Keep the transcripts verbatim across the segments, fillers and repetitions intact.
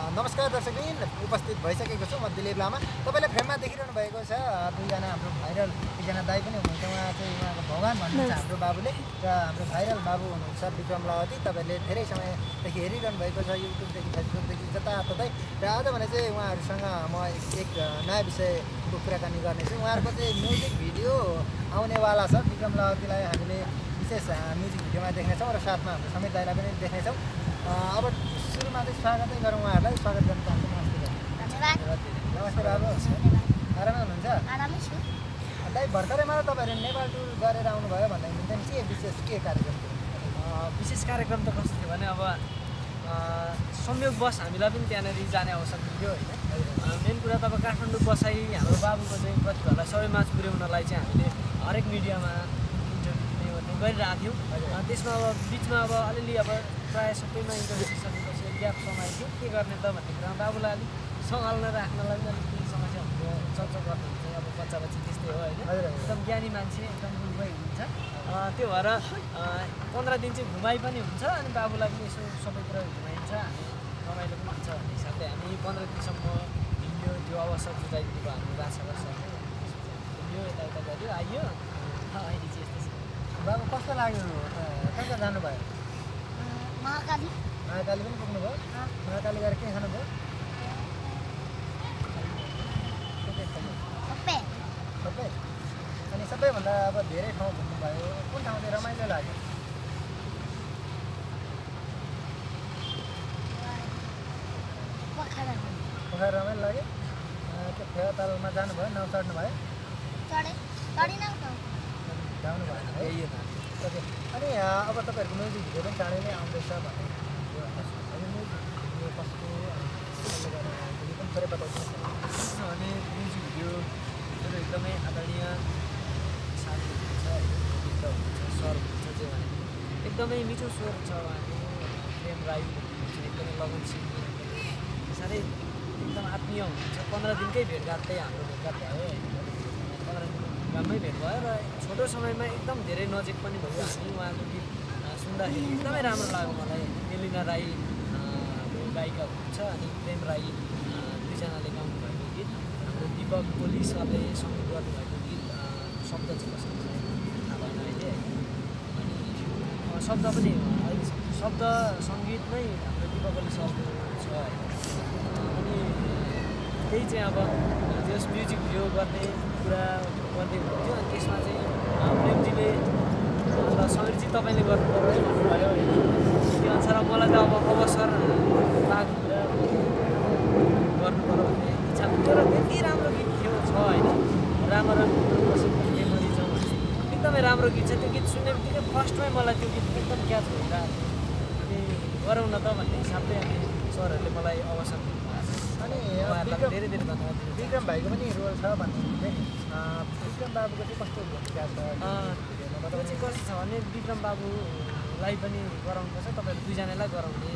नमस्कार दर्शकबिन, उपस्थित भइसकेको छु म दिलीप लामा। तपाईले फ्रेममा देखिरहनु भएको छ दुईजना हाम्रो भाइरल एकजना दाइ पनि हुनुहुन्छ। उहाँ चाहिँ उहाँको भगवान भन्नुहुन्छ हाम्रो बाबुले, र हाम्रो भाइरल बाबु हुनुहुन्छ विक्रम लावती। तपाईले धेरै समयदेखि हेरिरहनु भएको छ युट्युबदेखि फेसबुकदेखि जताततै। र आज भने चाहिँ उहाँहरूसँग म एक नयाँ विषयको कुराकानी गर्नेछु। उहाँहरूको चाहिँ म्युजिक भिडियो आउनेवाला छ। विक्रम लावतीलाई हामीले विशेष म्युजिक भिडियोमा देख्नेछौँ र साथमा हाम्रो समीर दाइलाई पनि देख्नेछौँ। अब सुरुमा चाहिँ स्वागतै गरौँ उहाँहरूलाई। स्वागत गर्न चाहन्छु। नमस्ते बाबु, आरामै हुनुहुन्छ? आरामै छु दाइ, भर्खरै मात्र तपाईँहरू नेपाल टुर गरेर आउनुभयो भन्दा हुनुहुन्छ के विशेष के कार्यक्रम थियो? विशेष कार्यक्रम त कस्तो थियो भने अब संयोगवश हामीलाई पनि त्यहाँनिर जाने अवसर मिल्यो होइन। मेन कुरा त अब काठमाडौँ बसाइ हाम्रो बाबुको चाहिँ प्रतिभालाई सबैमाझ पुर्याउनलाई चाहिँ हामीले हरेक मिडियामा इन्टरभ्यू दिने गरिरहेको थियौँ। त्यसमा अब बिचमा अब अलिअलि अब प्रायः सबैमा इन्टरभ्यू दिइसकेपछि ग्याप समय थियो, के गर्ने त भन्ने कुरा बाबुलाई अलिक सँगाल्न राख्नलाई पनि अलिक केही समस्या हुन्थ्यो। चर्चा गर्नुहुन्छ अब बच्चा बच्ची त्यस्तै हो होइन, एकदम ज्ञानी मान्छे, एकदम बुझ्दै हुनुहुन्छ। त्यो भएर पन्ध्र दिन चाहिँ घुमाइ पनि हुन्छ अनि बाबुलाई पनि यसो सबै कुरा घुमाइन्छ, हामी रमाइलो पनि हुन्छ भन्ने हिसाबले हामी पन्ध्र दिनसम्म हिँड्यो। त्यो अवसर जुटाइदिनु भयो हाम्रो राजसागर सरले। हिँड्यो, यताउता गऱ्यो, आइयो। अहिले चाहिँ यस्तो छ। बाबु कस्तो लाग्यो? कहाँ कहाँ जानुभयो? महाकाली महाकाली पनि पुग्नुभयो? महाकाली गएर के खानुभयो? सबै सबै? अनि सबैभन्दा अब धेरै ठाउँ घुम्नुभयो, कुन ठाउँ चाहिँ रमाइलो लाग्यो? पोखरा पोखरा रमाइलो लाग्यो? त्यो फेवातालमा जानुभयो? नाउ चढ्नु भयो? चढे चढिन जानु भएन है? ओके। अनि अब तपाईँहरूको म्युजिक भिडियो पनि चाँडै नै आउँदैछ भन्ने यो अनि म्युजिक भिडियो कस्तो कसले गर्दा पनि थोरै बताइदिनुहोस् न। भने म्युजिक भिडियो मेरो एकदमै आदरणीय साथी हुनुहुन्छ होइन, मित्र हुनुहुन्छ, सर हुनुहुन्छ, जे भने एकदमै मिठो स्वर छ उहाँको। प्रेम राई हुनुहुन्छ, एकदमै लगनशील, साह्रै एकदम आत्मीय हुनुहुन्छ। पन्ध्र दिनकै भेटघाट चाहिँ हाम्रो भेटघाट भयो होइन। पन्ध्र दिन राम्रै भेट भयो र छोटो समयमा एकदम धेरै नजिक पनि भयो। हामी उहाँको गीत सुन्दाखेरि एकदमै राम्रो लाग्यो मलाई। मेलिना राई हाम्रो गायिका हुनुहुन्छ अनि प्रेम राई दुईजनाले गाउनुभएको गीत, हाम्रो दीपक कोली सरले सङ्गीत गर्नुभएको गीत शब्द चाहिँ कसरी थाहा भएन अहिले। अनि शब्द पनि अहिले शब्द सङ्गीत नै हाम्रो दीपक कोली सरको छ होइन। अनि त्यही चाहिँ अब त्यस म्युजिक भिडियो गर्ने कुरा गर्दै हुनुहुन्थ्यो। अनि त्यसमा चाहिँ प्रेमजीले र समीरजी तपाईँले गर्नुपर्यो भन्नुभयो होइन। त्यो अनुसार मलाई त अब अवसर पाएको कुरा गर्नु पऱ्यो भन्ने इच्छा हुन्थ्यो। र त्यति राम्रो गीत थियो छ होइन, राम्रो राम्रो मेमोरी छ भने एकदमै राम्रो गीत छ। त्यो गीत सुन्ने बित्तिकै फर्स्टमै मलाई त्यो गीत एकदम क्याच भइरहेको थियो। अनि गरौँ न त भन्ने हिसाबले अनि सरहरूले मलाई अवसर दिनुभएको छ। अनि उहाँहरूलाई धेरै धेरै धन्यवाद दिनु। विक्रम भाइको पनि रोल छ भन्नुहुन्थ्यो नि। विक्रम बाबुको चाहिँ कस्तो भूमिका छ? त्यो चाहिँ कस्तो छ भने विक्रम बाबुलाई पनि गराउनुपर्छ, तपाईँहरू दुईजनालाई गराउने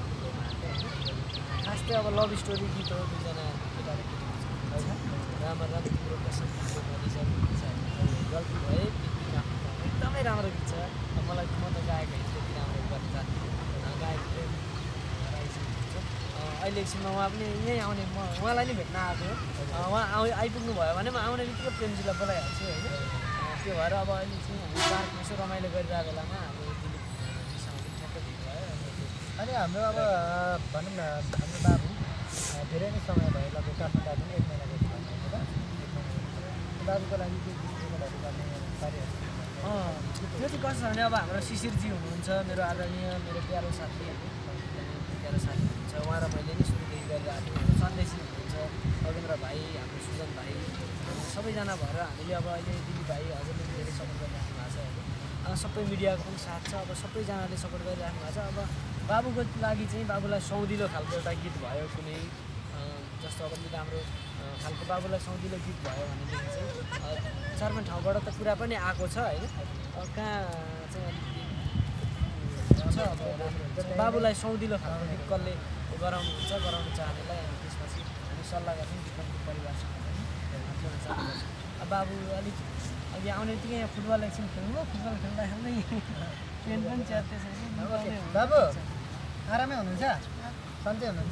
खास चाहिँ अब लभ स्टोरी गीत हो। दुईजना केटाले राम्रो राम्रो तिम्रो कसम गल्ती भए एकदमै राम्रो गीत छ। मलाई म त गाएको होइन, त्यति राम्रो गर्छ गायक प्रेम राई हुन्छ। अहिले एकछिनमा उहाँ पनि यहीँ आउने, म उहाँलाई नै भेट्न आएको हो। उहाँ आउ आइपुग्नु भयो भने म आउने बित्तिकै प्रेमजीलाई बोलाइहाल्छु होइन। त्यो भएर अब अहिले चाहिँ हामी पार्कमा यसो रमाइलो गरिरहेको बेलामा हाम्रो दिलीपजीसँग पनि ठ्याक्कै भेट भयो। अनि हाम्रो अब भनौँ न हाम्रो बाबु धेरै नै समय भयो, लगभग काठमाडौँ पनि एक महिना जति भयो होइन। बाबुको लागि के गीतहरू गर्ने कार्यहरू? त्यो चाहिँ कस्तो छ भने अब हाम्रो शिशिरजी हुनुहुन्छ, मेरो आदरणीय मेरो प्यारो साथी होइन, प्यारो साथी हुनुहुन्छ। उहाँ र मैले नै सुरुदेखि गरिरहेको थियौँ। हाम्रो सन्देशी हुनुहुन्छ, रविन्द्र भाइ, हाम्रो सुजन भाइ, सबैजना भएर हामीले अब अहिले दिदी भाइ हजुरले पनि धेरै सपोर्ट गरिराख्नु भएको छ होइन। सबै मिडियाको पनि साथ छ, अब सबैजनाले सपोर्ट गरिराख्नु भएको छ। अब बाबुको लागि चाहिँ बाबुलाई सौदिलो खालको एउटा गीत भयो कुनै, जस्तो अब राम्रो खालको बाबुलाई सौदिलो गीत भयो भनेदेखि चाहिँ चार पाँच ठाउँबाट त कुरा पनि आएको छ होइन। कहाँ चाहिँ अलिकति छ अब राम्रो बाबुलाई सौदिलो खालको गीत कसले गराउनुहुन्छ, गराउनु चाहनेलाई। अनि त्यसपछि हामी सल्लाह गर्छौँ विक्रमको परिवारसँग पनि। अब बाबु अलिक अघि आउने बित्तिकै यहाँ फुटबल एकछिन खेल्नु, फुटबल खेल्दा खेल्दै ट्रेन पनि च्यात्दैछ। बाबु आरामै हुनुहुन्छ? सन्चै हुनुहुन्छ?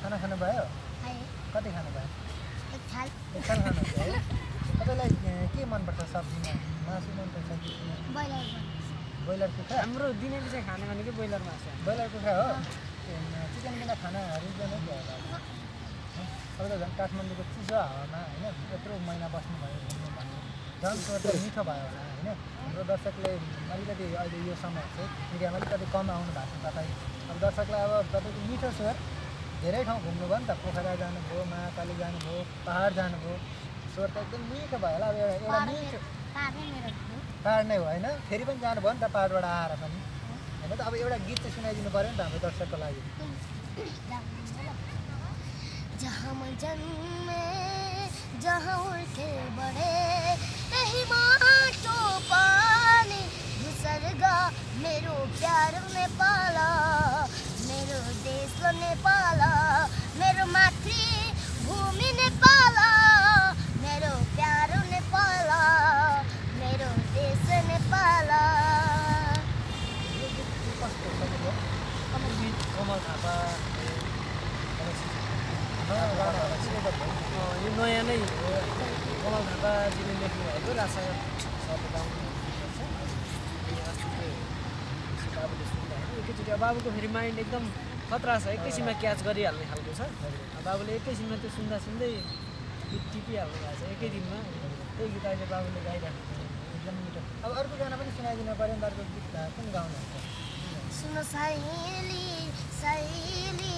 खाना खानुभयो खाएँ कति खानुभयो एक थाल एक थाल खानुहुन्छ है तपाईँलाई के मनपर्छ सब्जीमा मासु मनपर्छ कि ब्रोइलर ब्रोइलर कुखुरा हाम्रो दिनैले चाहिँ खाने भनेकै ब्रोइलर मासु ब्रोइलर कुखुरा हो चिकन बिना खाना रुच्दैन क्या होला अब त झन् काठमाडौँको चिसो हावामा होइन यत्रो महिना बस्नुभयो घुम्नु भन्नु झन् स्वर त मिठो भयो होला होइन हाम्रो दर्शकले अलिकति अहिले यो समय चाहिँ मिडियामा अलिकति कम आउनु भएको छ तपाईँ अब दर्शकलाई अब तपाईँको मिठो स्वर धेरै ठाउँ घुम्नुभयो नि त पोखरा जानुभयो महाकाली जानुभयो पाहाड जानुभयो स्वर त एकदम मिठो भयो होला अब एउटा एउटा मिठो पाहाडै मेरो हो पाहाड नै हो होइन फेरि पनि जानुभयो नि त पाहाडबाट आएर पनि होइन त अब एउटा गीत चाहिँ सुनाइदिनु पऱ्यो नि त हाम्रो दर्शकको लागि जहाँ मैं जन्मे जहाँ उठे बड़े यही माटो पानी निसर्गा मेरो प्यार ने पाला मेरो देश ने पाला मेरो मातृभूमि ने पाला मेरो प्यार ने पाला मेरो देश ने पाला यो गीत चाहिँ कस्तो छ यो अब गीत कमल थापा नयाँ गानाहरू सुनेको भयो अँ, यो नयाँ नै हो कमल थापाजीले लेख्नु भएको राजसागर सरले गाउनु भएको छ बाबुले सुन्दाखेरि एकैचोटि अब बाबुको फेरि माइन्ड एकदम खतरा छ एकैछिनमा क्याच गरिहाल्ने खालको छ अब बाबुले एकैछिनमा त्यो सुन्दा सुन्दै गीत टिपिहाल्नु भएको छ एकै दिनमा त्यही गीत अहिले बाबुले गाइरहेको छ एकदम मिठो अब अर्को गाना पनि सुनाइदिनु पऱ्यो नि त अर्को गीत कुन गाउनुहुन्छ सुनो सहेली सहेली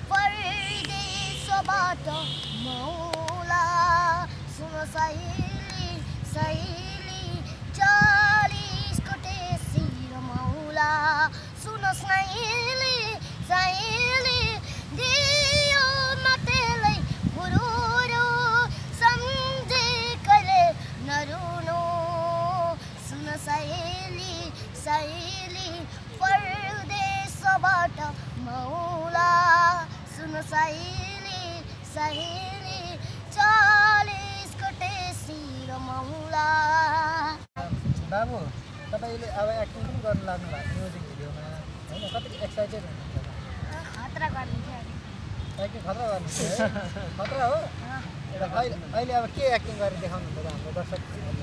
परदेशबाट मौला सुनो सहेली सहेली चालिसको टेसी रमौला सुनो सहेली सहेली दियो नतेलै हुरुरु सम्झे कहिले नरुनु सुनो सहेली सहेली परदेशबाट मौला सुनो सहेली सहेली चालिसको टेसी रमौला बाबु तपाईँले अब एक्टिङ पनि गर्नु लाग्नु भएको म्युजिक भिडियोमा होइन कति एक्साइटेड हुनुहुन्छ खतरा गरिदिन्छ एक्टिङ खतरा गर्नुहुन्छ है खतरा हो एउटा अहिले अहिले अब के एक्टिङ गरेर देखाउनुहुन्छ त हाम्रो दर्शक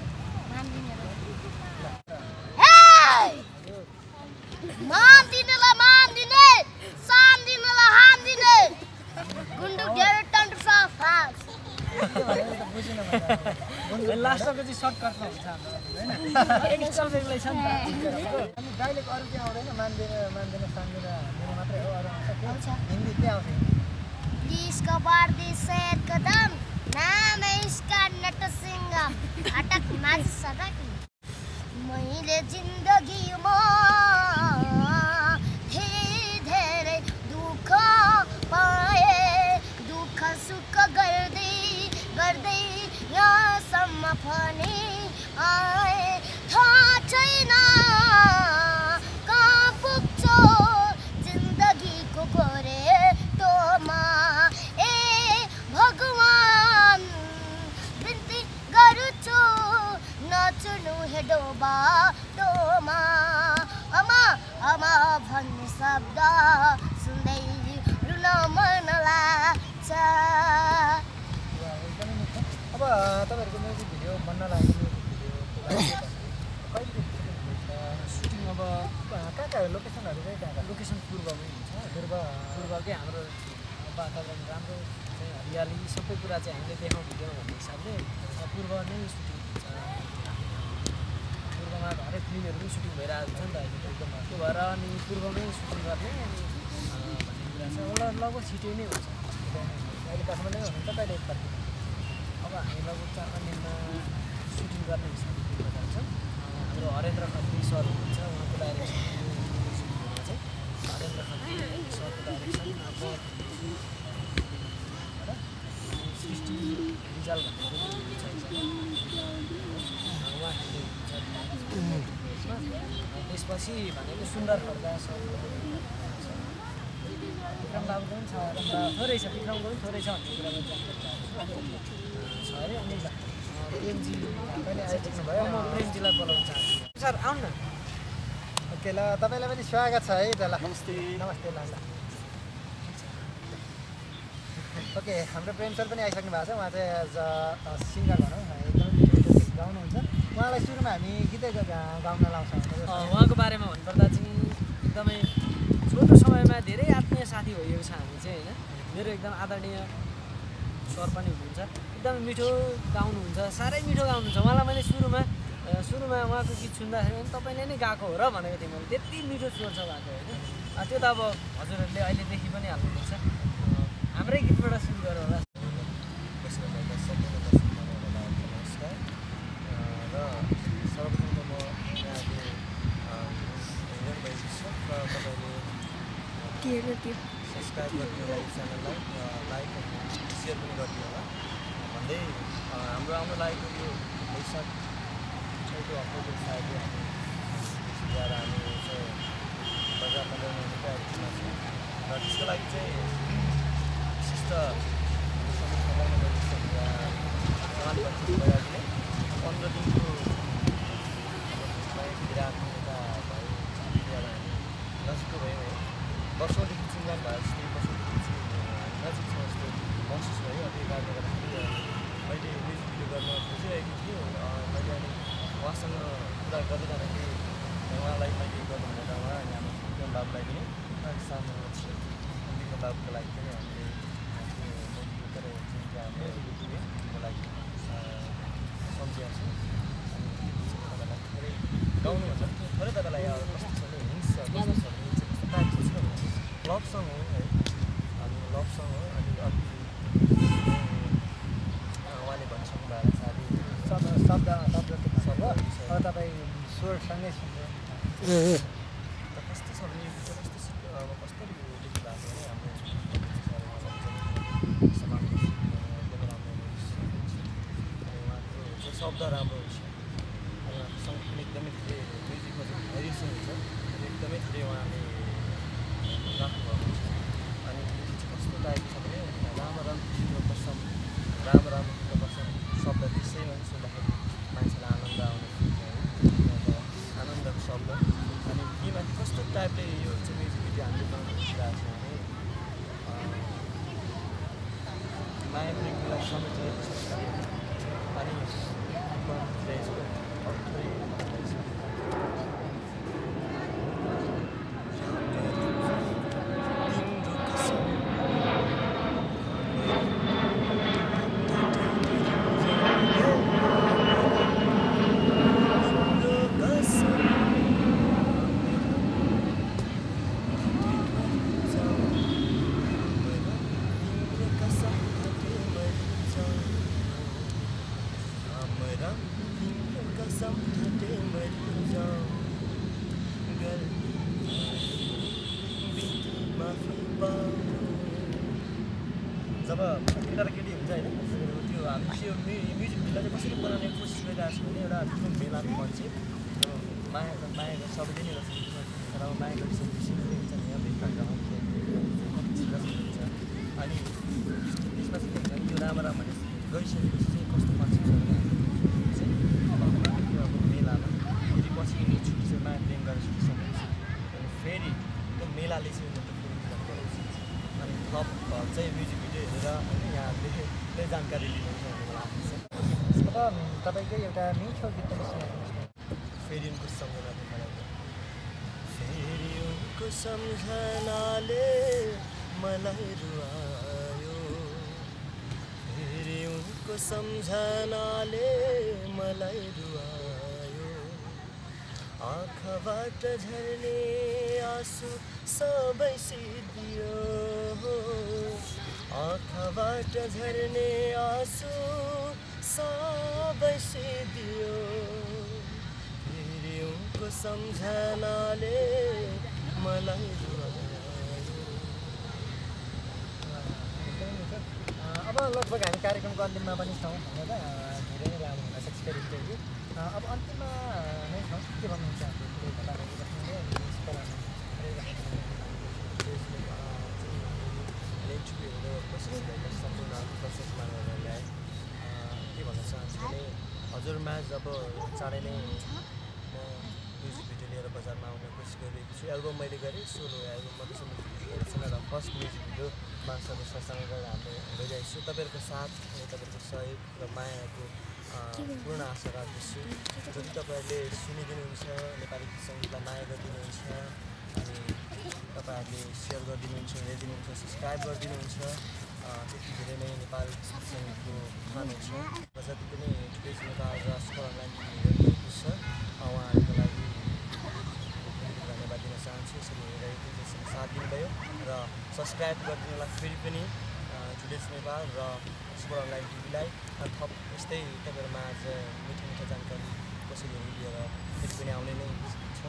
मान दिनेलाई मान दिने सान दिनेलाई हान दिने गुन्डु धेरै टन्ट फास के भनेको त बुझिनँ मैले लास्टको चाहिँ सर्टकटमा हुन्छ हाम्रो होइन एक्स्ट्रा बेगलाई छ नि त अनि गाइलेको अरू के आउँदैन मान्दिन मान्दिन सान्दिन मेरो मात्रै हो अरू आउँछ आउँछ। हिन्दी के आउँछ इसको बार्दी सैद कदम नाम है इसका नट सिंह अटक नाच सडक मैले जिन्दगीमा धेरै धेरै दुःख पाएँ दुःख सुख गर्दै गर्दै यहाँसम्म पनि आए थाहा छैन कहाँ पुग्छौ जिन्दगीको गोरेटोमा ए भगवान् बिन्ती गर्छु नचुनु हेडो बाटोमा अमा अमा भन्ने शब्द सुन्दै रुन मन लाग्छ एकदमै मिठो अब तपाईँहरूको म्युजिक भिडियो बन्न लागेको म्युजिक भिडियो कहिले सुटिङ अब कहाँ कहाँ लोकेसनहरू चाहिँ कहाँ कहाँ लोकेसन पूर्वमै हुन्छ पूर्व पूर्वकै हाम्रो वातावरण राम्रो चाहिँ हरियाली सबै कुरा चाहिँ हामीले देखाउँ भिडियो भन्ने हिसाबले पूर्व नै सुटिङ हुन्छ पूर्वमा हरेक फिल्महरू पनि सुटिङ भइरहेको हुन्छ नि त अहिले त एकदम त्यो भएर अनि पूर्वमै सुटिङ गर्ने अनि भन्ने कुरा छ एउटा लगभग छिटै नै हुन्छ अहिले काठमाडौँ हुनुहुन्छ कहिले एकपल्ट अब हामी लगभग चार पाँच दिनमा सुटिङ गर्ने हिसाबले पूर्व जान्छौँ हाम्रो हरेन्द्र खत्री सर हुनुहुन्छ उहाँको डाइरेक्सनमा चाहिँ हरेन्द्र खत्री सरको डाइरेक्सन अब सृष्टि रिजाल भन्ने पनि छ उहाँहरूले त्यसमा त्यसपछि भनेको सुन्दर खड्का सर विक्रम बाबुको पनि छ थोरै छ विक्रमको पनि थोरै छ भन्ने कुरा पनि छ अरे अनि प्रेमजी पनि आइपुग्नु भयो म प्रेमजीलाई बोलाउन चाहन्छु सर आउनु न ओके ल तपाईँलाई पनि स्वागत छ है त ल नमस्ते नमस्ते ल ल ओके हाम्रो प्रेम सर पनि आइसक्नु भएको छ उहाँ चाहिँ एज अ सिङ्गर भनौँ एकदमै मिठो मिठो गीत गाउनुहुन्छ उहाँलाई सुरुमा हामी गीतै गा- गाउन लाउँछौँ उहाँको बारेमा भन्नुपर्दा चाहिँ एकदमै छोटो समयमा धेरै आत्मीय साथी भइएको छ हामी चाहिँ होइन मेरो एकदम आदरणीय स्वर पनि हुनुहुन्छ एकदमै मिठो गाउनुहुन्छ साह्रै मिठो गाउनुहुन्छ उहाँलाई मैले सुरुमा अ, सुरुमा उहाँको गीत सुन्दाखेरि पनि तपाईँले नै गाएको हो र भनेको थिएँ मैले त्यति मिठो स्वर छ उहाँको होइन अ, त्यो त अब हजुरहरूले अहिलेदेखि पनि हाल्नुहुन्छ अ, हाम्रै गीतबाट सुरु गरौँ होला बसिरहेका सम्पूर्ण दर्शक महानुभावहरूलाई नमस्कार र सर्वप्रथम त म यहाँको हेरेर भएको छु र तपाईँले सब्सक्राइब गरिदिनु होला यो च्यानललाई लाइक अनि सेयर पनि गरिदिनु होला भन्दै अ, हाम्रो आउनु लागेको यो वैशाख छैटौँ हप्ताको सायद हामी ल्याएर हामी चाहिँ बजारमा ल्याउने तयारीमा छौँ र त्यसको लागि चाहिँ विशेष त समाजमा भइहाल्ने पन्ध्र दिनको राख्ने यता भयो ल्याएर हामी नजिकको भयौँ है वर्षौँदेखि चिन्जान भए जस्तै वर्षौँदेखि चाहिँ हामी नजिक छौँ जस्तो महसुस भयो अब यो कारणले गर्दाखेरि मैले म्युजिक भिडियो गर्न खोजिरहेको थिएँ मैले अनि उहाँसँग कुरा गर्दै जाँदाखेरि उहाँलाई मैले गर्नु भनेर उहाँ अनि हाम्रो विक्रम बाबुलाई पनि सानो विक्रम बाबुको लागि पनि हामीले तर हाम्रो युट्युबको लागि सम्झिया छौँ अनि तपाईँलाई थोरै गाउनु भन्छ थोरै तपाईँलाई अब कस्तो छ भने हिङ्स छ कस्तो छ भने कस्तो टाइपको छ भने लभ सङ हो है अनि लभ सङ हो अनि अलिक उहाँले भनिसक्नु भएको साथी शब्द शब्द शब्द त्यो शब्द अब तपाईँ स्वरसँगै सुन्नु त कस्तो छ भने यो गीत चाहिँ कस्तो सिक- अब कसरी यो लेख्नु भएको भने हाम्रो समाजको एकदमै राम्रो अनि उहाँको चाहिँ शब्द राम्रो हुन्छ अनि उहाँको सङ्गीत पनि एकदमै धेरै म्युजिकमा चाहिँ भेरिएसन हुन्छ त्यो एकदमै धेरै उहाँले राख्नुभएको हुन्छ अनि यो गीत चाहिँ कस्तो टाइपको छ भने राम राम तिम्रो कसम राम राम तिम्रो कसम शब्द त्यसैमा सुन्दाखेरि मान्छेलाई आनन्द आउने है आनन्दको शब्द अनि यीमाथि कस्तो टाइपले यो चाहिँ म्युजिक भिडियो हामीले बनाउनु खोजिरहेको छौँ भने माया प्रेमलाई समेटेर अनि बनाउनु खोजिरहेको छु अरू थोरै भन्दैछु। तिम्रो कसम जब केटा र केटी हुन्छ होइन त्यो हामी त्यो म्यु म्युजिक भिडियो चाहिँ कसरी बनाउने कोसिस गरिरहेको छु भने एउटा ठुलो मेलाको मान्छे जो माया माया गर्छ सबैले नै गर्छ तर अब माया गरिसकेपछि हुन्छ नि अब एक घन्टामा हुन्छ अनि त्यसमा चाहिँ के हुन्छ यो राम राम भने गइसकेपछि चाहिँ कस्तो कन्सेप्ट छ भने हामी चाहिँ अब त्यो अब मेलामा फेरि पछि यिनी छुट्टी चाहिँ माया प्रेम गरेर छुट्टिसकेपछि अनि फेरि त्यो मेलाले चाहिँ उनीहरूको फेरि गराउँछ अनि थप चाहिँ म्युजिक भिडियो हेरेर होइन यहाँहरूले जानकारी लिनुहुन्छ भन्ने मलाई लाग्छ अब तपाईँकै एउटा मिठो गीत पनि सुनाइदिनुहोस् न फेरि उनको सम्झना देखाएको फेरि उनको सम्झनाले मलाई रुवायो फेरि उनको सम्झनाले मलाई रुवायो आँखाबाट झर्ने आँसु सबै सिद्धियो आँखाबाट झर्ने आँसु सबै सिद्धियो फेरि उनको सम्झनाले मलाई रुवायो। एकदमै मिठो। अ, अब लगभग हामी कार्यक्रमको अन्तिममा पनि छौँ होइन त धेरै नै लामो हुनसक्छ फेरि इन्टरभ्यू अब अन्तिममा नै छौँ के भन्नुहुन्छ हाम्रो लेन्चुहरू कोसिस गरेका सम्पूर्ण दर्शक महानुभावहरूलाई के भन्न चाहन्छु भने हजुरमा जब चाँडै नै म म्युजिक भिडियो लिएर बजारमा आउने कोसिस गरिरहेको छु एल्बम मैले गरेँ सोलो एल्बम मात्रै म्युजिक भिडियो गरेको छैन र फर्स्ट म्युजिक भिडियो मान्छेहरू सत्सङ्ग गरेर हामीले गइरहेको छु। तपाईँहरूको साथ अनि तपाईँहरूको सहयोग र मायाको पूर्ण आशा राख्दछु। जति तपाईँहरूले सुनिदिनुहुन्छ, नेपाली गीत सङ्गीतलाई माया गरिदिनुहुन्छ अनि तपाईँहरूले सेयर गरिदिनुहुन्छ, हेरिदिनुहुन्छ, सब्सक्राइब गरिदिनुहुन्छ, त्यति धेरै नै नेपाली गीत सङ्गीतको उठान हुन्छ। र जति पनि टुडेज नेपाल र सुपर अनलाइन हेरिरहेको छ उहाँहरूको लागि धन्यवाद दिन चाहन्छु। यसरी हेरिरहेको त्यसरी साथ दिनुभयो र सब्सक्राइब गरिदिनु होला फेरि पनि टुडेज नेपाल र सुपर अनलाइन टिभीलाई। थप यस्तै तपाईँहरूमा आज मिठो मिठो जानकारी कसैहरू लिएर फेरि पनि आउने नै छौँ।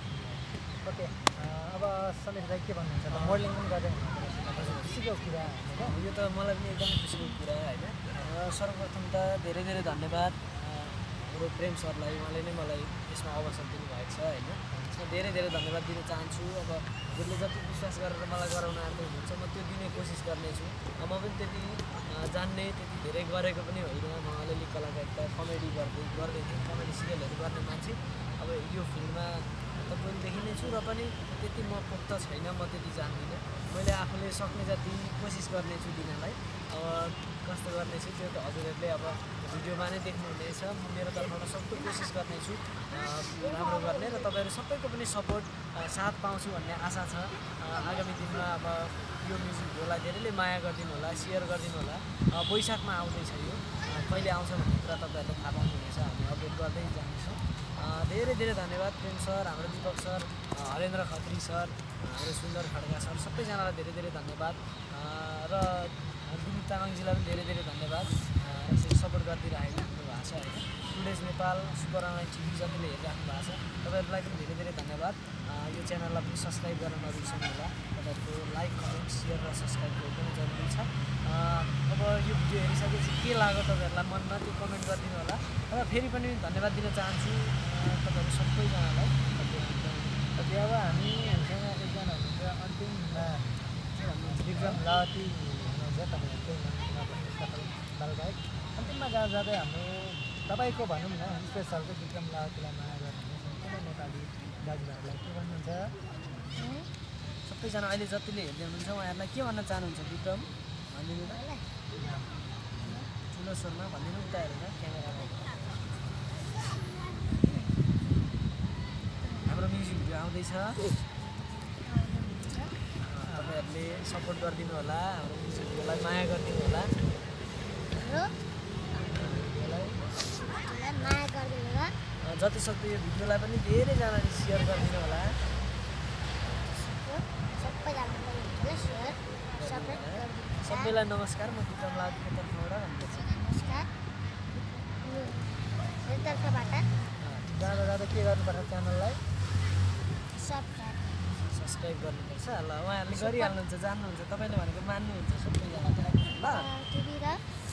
ओके, अब समीर दाइ के भन्नुहुन्छ? मोडलिङ पनि गर्दै हुनुहुन्छ, खुसीको कुरा होइन? यो त मलाई पनि एकदमै खुसीको कुरा होइन। सर्वप्रथम त धेरै धेरै धन्यवाद हाम्रो प्रेम सरलाई, उहाँले नै मलाई यसमा अवसर दिनुभएको छ होइन। यसमा धेरै धेरै धन्यवाद दिन चाहन्छु। अब हजुरले जति विश्वास गरेर मलाई गराउन आएको हुनुहुन्छ म त्यो दिने कोसिस गर्नेछु। म पनि त्यति जान्ने त्यति धेरै गरेको पनि होइन। म अलिअलि कलाकारिता कमेडी गर्दै गर्दै थिएँ, कमेडी सिरियलहरू गर्ने मान्छे। अब यो फिल्डमा त पहिलेदेखि नै छु र पनि त्यति म पोख्त छैन, म त्यति जान्दिनँ। मैले आफूले सक्ने जति कोसिस गर्नेछु दिनलाई। अब कस्तो गर्नेछु त्यो त हजुरहरूले अब भिडियोमा नै देख्नुहुनेछ। म मेरो तर्फबाट सक्दो कोसिस गर्नेछु राम्रो गर्ने र तपाईँहरू सबैको पनि सपोर्ट साथ पाउँछु भन्ने आशा छ। आगामी दिनमा अब यो म्युजिक भिडियोलाई धेरैले माया गरिदिनु होला, सेयर गरिदिनु होला। वैशाखमा आउँदैछ यो, कहिले आउँछ भन्ने कुरा तपाईँहरूले थाहा पाउनुहुनेछ, हामी अपडेट गर्दै जानेछौँ। धेरै धेरै धन्यवाद प्रेम सर, हाम्रो दीपक सर, हरेन्द्र खत्री सर, हाम्रो सुन्दर खड्का सर, सबैजनालाई धेरै धेरै धन्यवाद र दिलीप तामाङजीलाई पनि धेरै धेरै धन्यवाद। यसरी सपोर्ट गरिदिइराख्नु भएको छ होइन। Today's Nepal super online TV जतिले हेरिराख्नु भएको छ तपाईँहरूलाई पनि धेरै धेरै धन्यवाद। यो च्यानललाई पनि सब्सक्राइब गर्न नबिर्सनु होला। तपाईँहरूको लाइक, कमेन्ट, सेयर र सब्सक्राइब एकदमै जरुरी छ। अब यो भिडियो हेरिसकेपछि के लाग्यो तपाईँहरूलाई मनमा त्यो कमेन्ट गरिदिनु होला। र फेरि पनि धन्यवाद दिन चाहन्छु तपाईँहरू सबैजनालाई। ओके, अब हामी हामीसँग एकजना हुनुहुन्छ अन्तिममा के भन्नुहुन्छ, विक्रम लावती हुनुहुन्छ, तपाईँहरूकै बालगायक। अन्तिममा जाँदा जाँदै हाम्रो तपाईँको भनौँ न स्पेसलको विक्रम लावतीलाई माया गर्नुहुन्छ सम्पूर्ण नेपाली दाजुभाइहरूलाई के भन्नुहुन्छ? सबैजना अहिले जतिले हेर्दै हुनुहुन्छ उहाँहरूलाई के भन्न चाहनुहुन्छ? विक्रम भनिदिनु न, ठुलो स्वरमा भनिदिनु, उता हेरेर क्यामेरामा। हाम्रो म्युजिक भिडियो आउँदैछ, तपाईँहरूले सपोर्ट गरिदिनु होला, हाम्रो म्युजिक भिडियोलाई माया गरिदिनु होला। माया गरिदिनु होला। जति सक्दो यो भिडियोलाई पनि धेरैजनाले सेयर गरिदिनु होला। सबैलाई नमस्कार, म विक्रम लावतीको तर्फबाट भन्दैछु नमस्कार। मेरो तर्फबाट जाँदा जाँदा के गर्नुपर्छ च्यानललाई? सब्सक्राइब सब्सक्राइब गर्नुपर्छ। ल उहाँहरूले गरिहाल्नुहुन्छ, जान्नुहुन्छ, तपाईँले भनेको मान्नुहुन्छ सबैजना ल। टिभी र